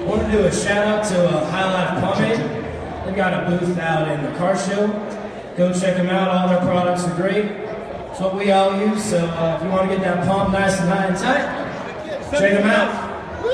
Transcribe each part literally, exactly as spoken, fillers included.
want to do a shout out to uh, High Life Pomade. They've got a booth out in the car show. Go check them out. All their products are great. It's what we all use. So uh, if you want to get that pump nice and high and tight, check them out.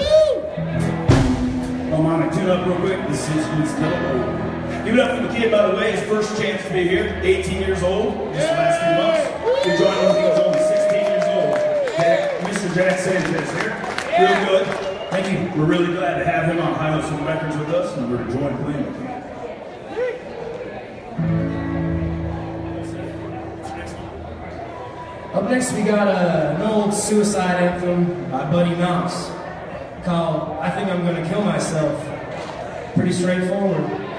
Oh, Mama, tune up real quick. This is who's still. Give it up for the kid, by the way. His first chance to be here. eighteen years old. Just the last few months. He joined us. He was only sixteen years old. Okay. Mister Jack Sanchez here. Real good. Thank you. We're really glad to have him on High Life Records with us, and we're enjoying playing with him. Up next, we got uh, an old suicide anthem by Buddy Mouse called I Think I'm Gonna Kill Myself. Pretty straightforward.